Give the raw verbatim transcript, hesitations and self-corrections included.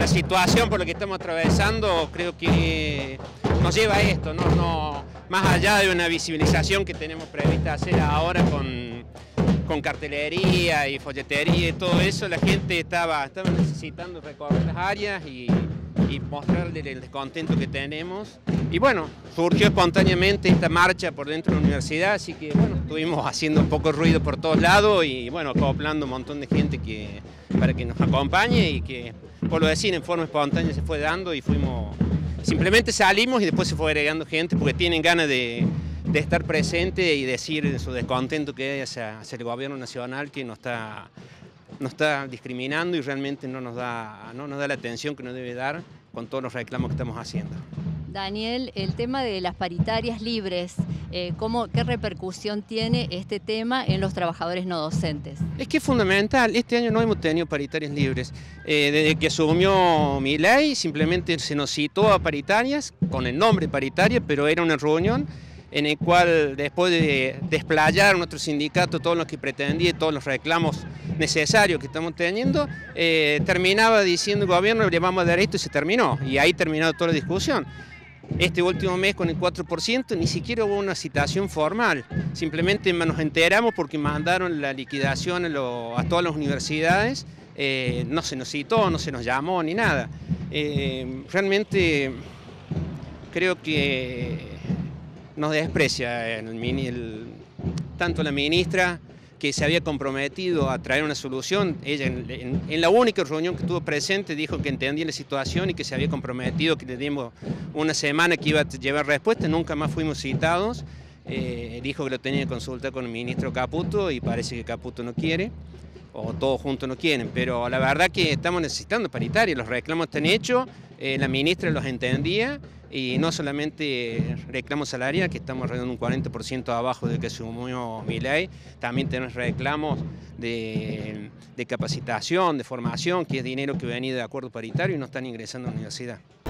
la situación por la que estamos atravesando creo que nos lleva a esto, ¿no? No, más allá de una visibilización que tenemos prevista hacer ahora con, con cartelería y folletería y todo eso, la gente estaba, estaba necesitando recorrer las áreas y, y mostrarle el descontento que tenemos. Y bueno, surgió espontáneamente esta marcha por dentro de la universidad, así que bueno, estuvimos haciendo un poco de ruido por todos lados y bueno, acoplando un montón de gente que, para que nos acompañe y que, por lo decir, en forma espontánea se fue dando y fuimos, simplemente salimos y después se fue agregando gente porque tienen ganas de, de estar presente y decir su descontento que hay hacia, hacia el gobierno nacional que nos está, nos está discriminando y realmente no nos da, no nos da la atención que nos debe dar con todos los reclamos que estamos haciendo. Daniel, el tema de las paritarias libres, eh, ¿cómo, ¿qué repercusión tiene este tema en los trabajadores no docentes? Es que es fundamental, este año no hemos tenido paritarias libres. Eh, desde que asumió Milei simplemente se nos citó a paritarias, con el nombre paritaria, pero era una reunión en el cual después de desplayar nuestro sindicato todo lo que pretendía y todos los reclamos necesarios que estamos teniendo, eh, terminaba diciendo el gobierno le vamos a dar esto y se terminó, y ahí terminó toda la discusión. Este último mes con el cuatro por ciento ni siquiera hubo una citación formal, simplemente nos enteramos porque mandaron la liquidación a, lo, a todas las universidades, eh, no se nos citó, no se nos llamó ni nada. Eh, realmente creo que nos desprecia el, el, tanto la ministra, que se había comprometido a traer una solución. Ella en, en, en la única reunión que estuvo presente dijo que entendía la situación y que se había comprometido, que le dimos una semana que iba a llevar respuesta, nunca más fuimos citados. Eh, dijo que lo tenía que consultar con el ministro Caputo y parece que Caputo no quiere, o todos juntos no quieren, pero la verdad que estamos necesitando paritaria, los reclamos están hechos, eh, la ministra los entendía y no solamente reclamos salariales, que estamos alrededor de un cuarenta por ciento abajo de que asumió Milei, también tenemos reclamos de, de capacitación, de formación, que es dinero que venía de acuerdo paritario y no están ingresando a la universidad.